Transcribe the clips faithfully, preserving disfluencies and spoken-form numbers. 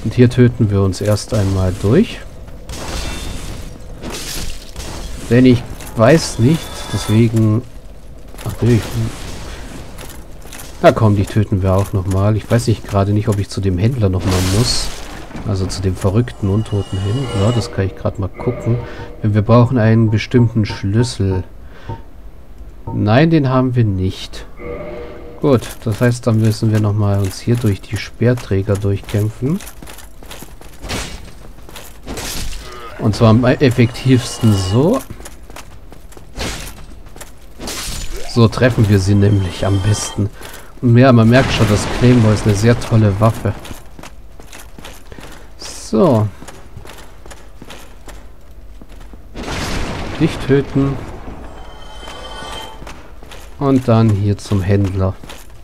Und hier töten wir uns erst einmal durch. Denn ich weiß nicht, deswegen... Ach nee, ich... Na komm, die töten wir auch nochmal. Ich weiß nicht gerade nicht, ob ich zu dem Händler nochmal muss. Also zu dem verrückten, untoten Händler. Das kann ich gerade mal gucken. Denn wir brauchen einen bestimmten Schlüssel. Nein, den haben wir nicht. Gut, das heißt, dann müssen wir nochmal uns hier durch die Speerträger durchkämpfen. Und zwar am effektivsten so. So treffen wir sie nämlich am besten. Und ja, man merkt schon, das Claymore ist eine sehr tolle Waffe. So. Dich töten. Und dann hier zum Händler.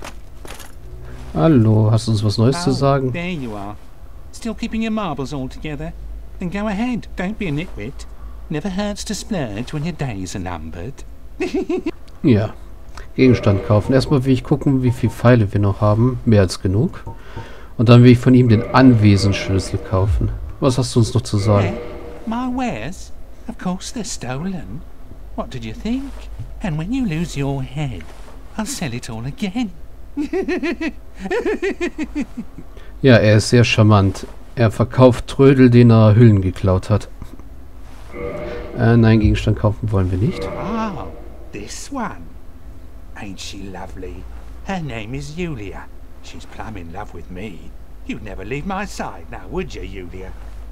Hallo, hast du uns was Neues zu sagen? There you are. Still keeping your marbles all together? Then go ahead, don't be a nitwit. Never hurts to splurge when your days are numbered. Ja. Gegenstand kaufen. Erstmal will ich gucken, wie viele Pfeile wir noch haben. Mehr als genug. Und dann will ich von ihm den Anwesensschlüssel kaufen. Was hast du uns noch zu sagen? My wares? Of course they're stolen. What did you think? And when you lose your head, I'll sell it all again. Ja, er ist sehr charmant. Er verkauft Trödel, den er Hüllen geklaut hat. Äh, nein, Gegenstand kaufen wollen wir nicht. Oh, this one. Ain't she lovely? Her name is Julia. She's plumb in love with me. You'd never leave my side now, would you, Julia?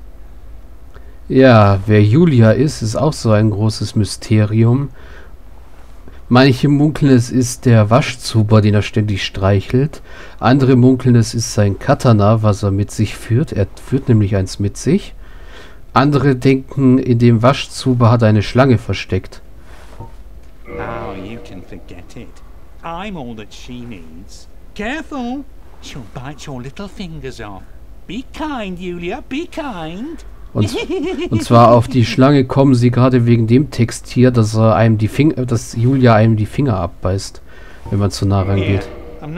Ja, wer Julia ist, ist auch so ein großes Mysterium. Manche munkeln, es ist der Waschzuber, den er ständig streichelt. Andere munkeln, es ist sein Katana, was er mit sich führt. Er führt nämlich eins mit sich. Andere denken, in dem Waschzuber hat er eine Schlange versteckt. Oh, you can forget it. I'm all that she needs. Careful! She'll bite your little fingers off. Be kind, Julia, be kind. Und, und zwar auf die Schlange kommen sie gerade wegen dem Text hier, dass er einem die Finger, dass Julia einem die Finger abbeißt, wenn man zu nah rangeht.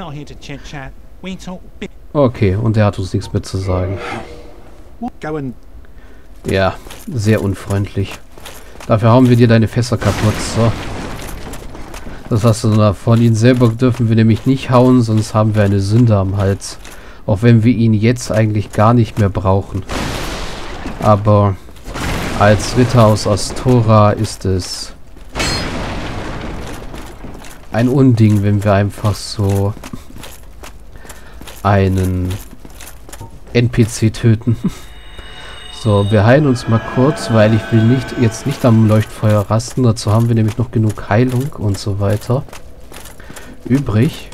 Okay, und er hat uns nichts mehr zu sagen. Ja, sehr unfreundlich. Dafür hauen wir dir deine Fässer kaputt. So. Das hast du davon. Ihn selber dürfen wir nämlich nicht hauen, sonst haben wir eine Sünde am Hals. Auch wenn wir ihn jetzt eigentlich gar nicht mehr brauchen. Aber als Ritter aus Astora ist es ein Unding, wenn wir einfach so einen N P C töten. So, wir heilen uns mal kurz, weil ich will nicht jetzt nicht am Leuchtfeuer rasten. Dazu haben wir nämlich noch genug Heilung und so weiter übrig.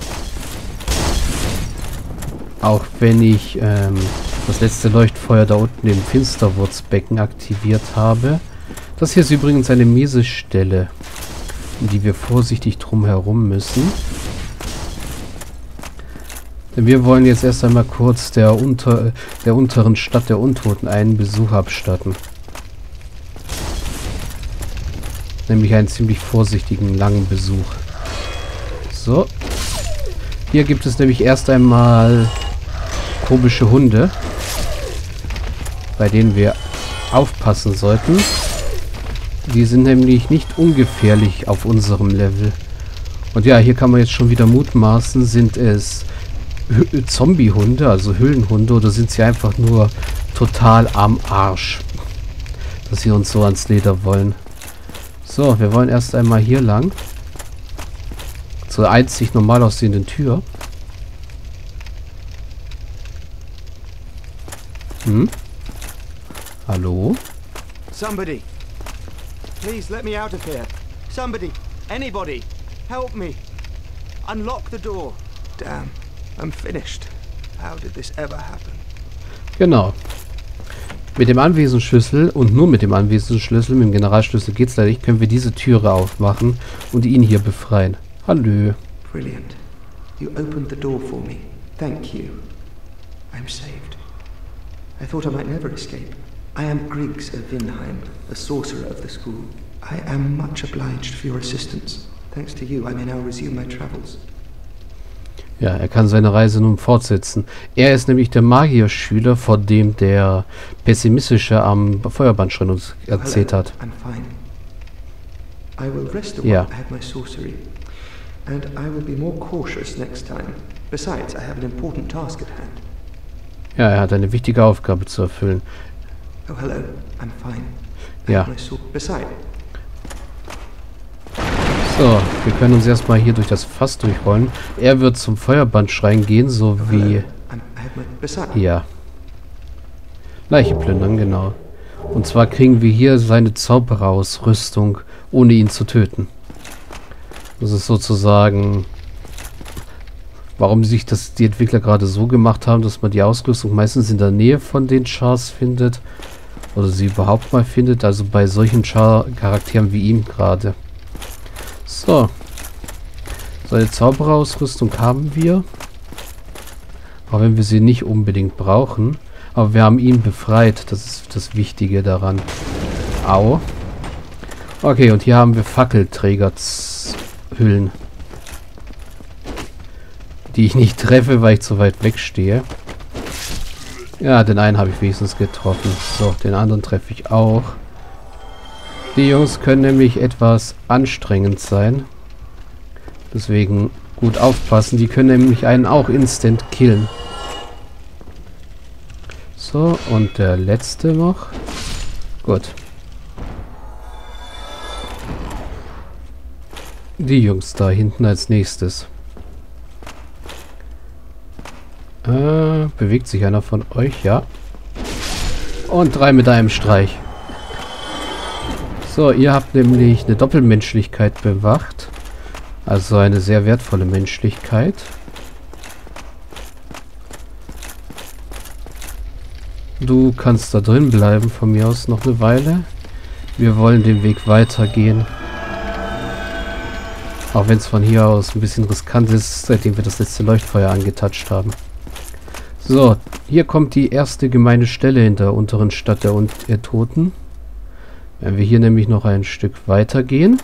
Auch wenn ich ähm, das letzte Leuchtfeuer da unten im Finsterwurzbecken aktiviert habe. Das hier ist übrigens eine miese Stelle, in die wir vorsichtig drum herum müssen. Denn wir wollen jetzt erst einmal kurz der, unter, der unteren Stadt der Untoten einen Besuch abstatten. Nämlich einen ziemlich vorsichtigen, langen Besuch. So. Hier gibt es nämlich erst einmal komische Hunde, bei denen wir aufpassen sollten. Die sind nämlich nicht ungefährlich auf unserem Level. Und ja, hier kann man jetzt schon wieder mutmaßen, sind es Zombie-Hunde, also Höhlenhunde, oder sind sie einfach nur total am Arsch, dass sie uns so ans Leder wollen. So, wir wollen erst einmal hier lang. Zur einzig normal aussehenden Tür. Hm? Hallo? Somebody. Please let me out of here. Somebody. Anybody. Help me. Unlock the door. Damn. I'm finished. How did this ever happen? Genau. Mit dem Anwesensschlüssel und nur mit dem Anwesensschlüssel, mit dem Generalschlüssel geht's leider nicht, können wir diese Türe aufmachen und ihn hier befreien. Hallo. Brilliant. You opened the door for me. Thank you. I'm saved. I thought I might never escape. I am Griggs of Vinheim, a sorcerer of the school. I am much obliged for your assistance. Thanks to you, I may now resume my travels. Ja, er kann seine Reise nun fortsetzen. Er ist nämlich der Magierschüler, von dem der Pessimistische am Feuerbandschrein uns erzählt hat. I'm fine. I will rest a while. Ja. I have my sorcery. And I will be more cautious next time. Besides, I have an important task at hand. Ja, er hat eine wichtige Aufgabe zu erfüllen. Oh, hello. I'm fine. I Ja. have my sword. Besides, So, wir können uns erstmal hier durch das Fass durchrollen. Er wird zum Feuerbandschrein gehen, so oh, wie... hello. I'm, I have my. Besides, Ja. Leiche plündern, genau. Und zwar kriegen wir hier seine Zauberausrüstung, ohne ihn zu töten. Das ist sozusagen... Warum sich das die Entwickler gerade so gemacht haben, dass man die Ausrüstung meistens in der Nähe von den Chars findet. Oder sie überhaupt mal findet. Also bei solchen Char-Charakteren wie ihm gerade. So. Seine Zauberausrüstung haben wir. Auch wenn wir sie nicht unbedingt brauchen. Aber wir haben ihn befreit. Das ist das Wichtige daran. Au. Okay, und hier haben wir Fackelträgerhüllen. Die ich nicht treffe, weil ich zu weit weg stehe. Ja, den einen habe ich wenigstens getroffen. So, den anderen treffe ich auch. Die Jungs können nämlich etwas anstrengend sein. Deswegen gut aufpassen. Die können nämlich einen auch instant killen. So, und der letzte noch. Gut. Die Jungs da hinten als nächstes. Äh, bewegt sich einer von euch? Ja. Und drei mit einem Streich. So, ihr habt nämlich eine Doppelmenschlichkeit bewacht. Also eine sehr wertvolle Menschlichkeit. Du kannst da drin bleiben, von mir aus noch eine Weile. Wir wollen den Weg weitergehen. Auch wenn es von hier aus ein bisschen riskant ist, seitdem wir das letzte Leuchtfeuer angetatscht haben. So, hier kommt die erste gemeine Stelle in der unteren Stadt der, Un der Toten. Wenn wir hier nämlich noch ein Stück weiter gehen.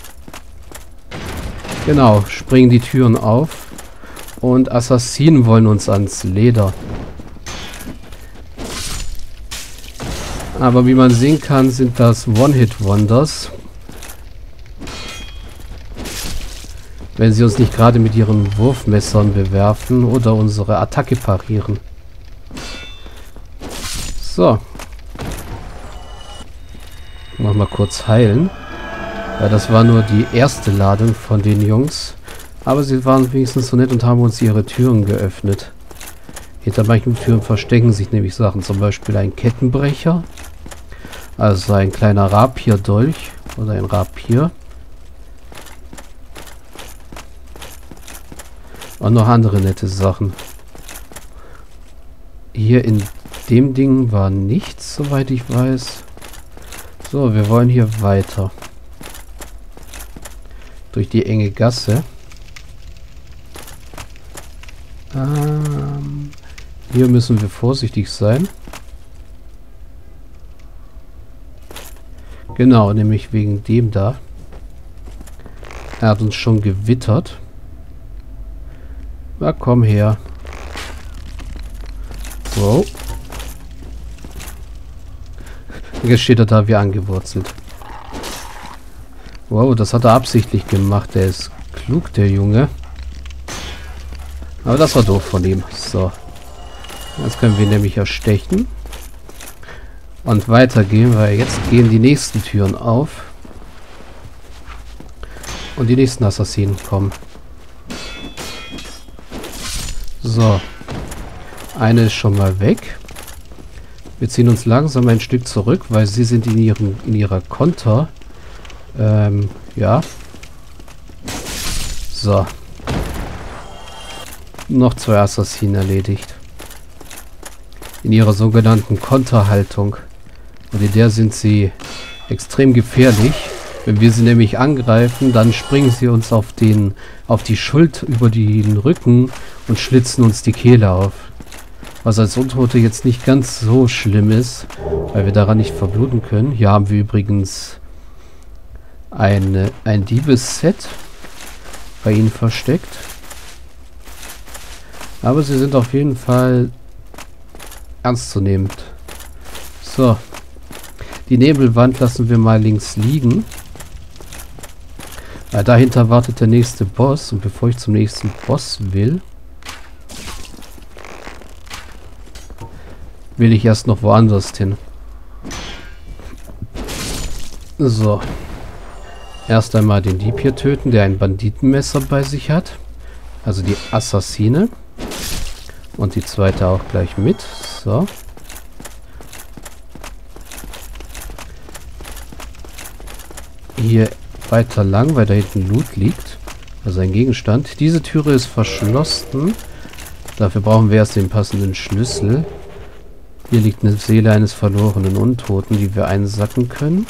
Genau, springen die Türen auf. Und Assassinen wollen uns ans Leder. Aber wie man sehen kann, sind das One-Hit-Wonders. Wenn sie uns nicht gerade mit ihren Wurfmessern bewerfen oder unsere Attacke parieren. So. Nochmal kurz heilen. Ja, das war nur die erste Ladung von den Jungs. Aber sie waren wenigstens so nett und haben uns ihre Türen geöffnet. Hinter manchen Türen verstecken sich nämlich Sachen. Zum Beispiel ein Kettenbrecher. Also ein kleiner Rapierdolch. Oder ein Rapier. Und noch andere nette Sachen. Hier in dem Ding war nichts, soweit ich weiß. So, wir wollen hier weiter. Durch die enge Gasse. Ähm, hier müssen wir vorsichtig sein. Genau, nämlich wegen dem da. Er hat uns schon gewittert. Na, komm her. Wow. Jetzt steht er da wie angewurzelt. Wow, das hat er absichtlich gemacht. Der ist klug, der Junge. Aber das war doof von ihm. So. Jetzt können wir ihn nämlich erstechen. Und weitergehen, weil jetzt gehen die nächsten Türen auf. Und die nächsten Assassinen kommen. So. Eine ist schon mal weg. Wir ziehen uns langsam ein Stück zurück, weil sie sind in, ihren, in ihrer Konter. Ähm, ja. So. Noch zwei Assassinen erledigt. In ihrer sogenannten Konterhaltung. Und in der sind sie extrem gefährlich. Wenn wir sie nämlich angreifen, dann springen sie uns auf den, auf die Schuld über den Rücken und schlitzen uns die Kehle auf. Was als Untote jetzt nicht ganz so schlimm ist, weil wir daran nicht verbluten können. Hier haben wir übrigens eine, ein Diebesset bei ihnen versteckt. Aber sie sind auf jeden Fall ernstzunehmend. So. Die Nebelwand lassen wir mal links liegen. Weil dahinter wartet der nächste Boss. Und bevor ich zum nächsten Boss will, will ich erst noch woanders hin. So. Erst einmal den Dieb hier töten, der ein Banditenmesser bei sich hat. Also die Assassine. Und die zweite auch gleich mit. So. Hier weiter lang, weil da hinten Loot liegt. Also ein Gegenstand. Diese Türe ist verschlossen. Dafür brauchen wir erst den passenden Schlüssel. Hier liegt eine Seele eines verlorenen Untoten, die wir einsacken können.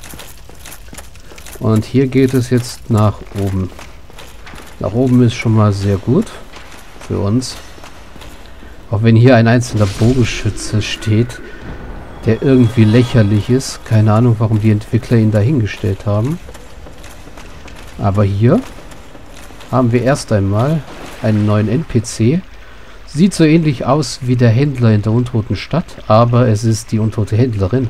Und hier geht es jetzt nach oben. Nach oben ist schon mal sehr gut für uns. Auch wenn hier ein einzelner Bogenschütze steht, der irgendwie lächerlich ist. Keine Ahnung, warum die Entwickler ihn dahingestellt haben. Aber hier haben wir erst einmal einen neuen N P C. Sieht so ähnlich aus wie der Händler in der untoten Stadt, aber es ist die untote Händlerin.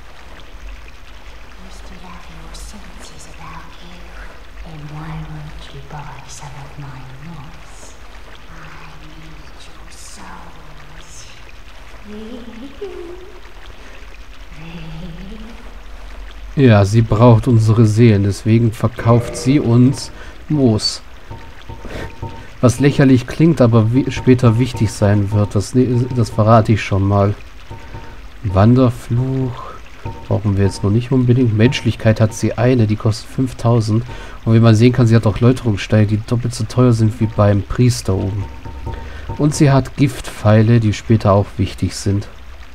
Ja, sie braucht unsere Seelen, deswegen verkauft sie uns Moos. Was lächerlich klingt, aber wi- später wichtig sein wird, das, das verrate ich schon mal. Wanderfluch brauchen wir jetzt noch nicht unbedingt. Menschlichkeit hat sie eine, die kostet fünftausend. Und wie man sehen kann, sie hat auch Läuterungssteine, die doppelt so teuer sind wie beim Priester oben. Und sie hat Giftpfeile, die später auch wichtig sind.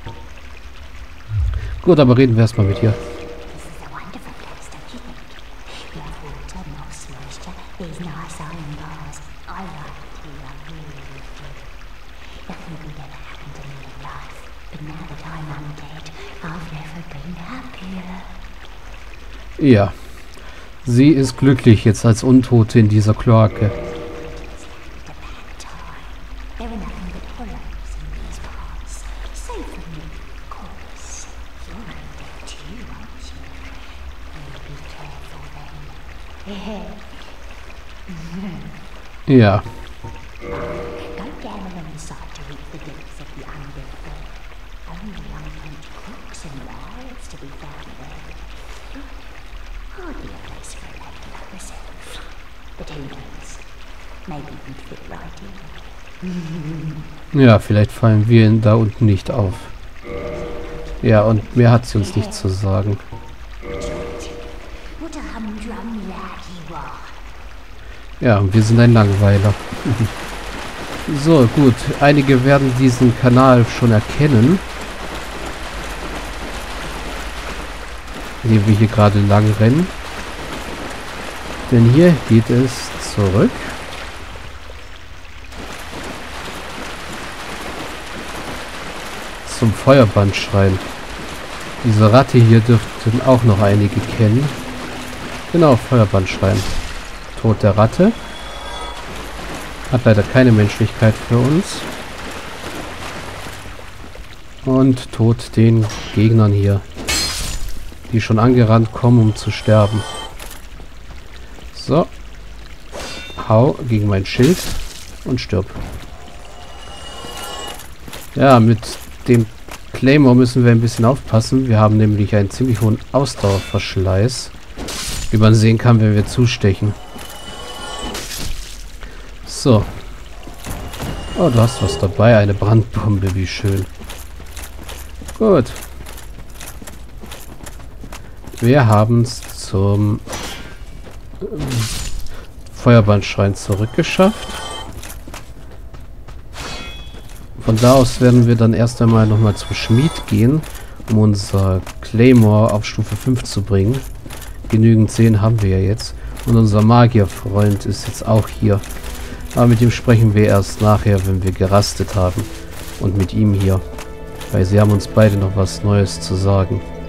Gut, aber reden wir erstmal mit ihr. Ja, sie ist glücklich jetzt als Untote in dieser Kloake. Ja. Ja, vielleicht fallen wir ihn da unten nicht auf. Ja, und mehr hat sie uns nicht zu sagen. Ja, und wir sind ein Langweiler. So, gut. Einige werden diesen Kanal schon erkennen. Wie wir hier gerade lang rennen. Denn hier geht es zurück. Zum Feuerbandschrein. Diese Ratte hier dürften auch noch einige kennen. Genau, Feuerbandschrein. Tod der Ratte. Hat leider keine Menschlichkeit für uns. Und Tod den Gegnern hier. Die schon angerannt kommen, um zu sterben. So. Hau gegen mein Schild und stirb. Ja, mit dem Claymore müssen wir ein bisschen aufpassen. Wir haben nämlich einen ziemlich hohen Ausdauerverschleiß. Wie man sehen kann, wenn wir zustechen. So. Oh, du hast was dabei. Eine Brandbombe, wie schön. Gut. Wir haben es zum äh, Feuerbandschrein zurückgeschafft. Von da aus werden wir dann erst einmal nochmal zum Schmied gehen, um unser Claymore auf Stufe fünf zu bringen. Genügend Zehen haben wir ja jetzt. Und unser Magierfreund ist jetzt auch hier. Aber mit ihm sprechen wir erst nachher, wenn wir gerastet haben. Und mit ihm hier. Weil sie haben uns beide noch was Neues zu sagen.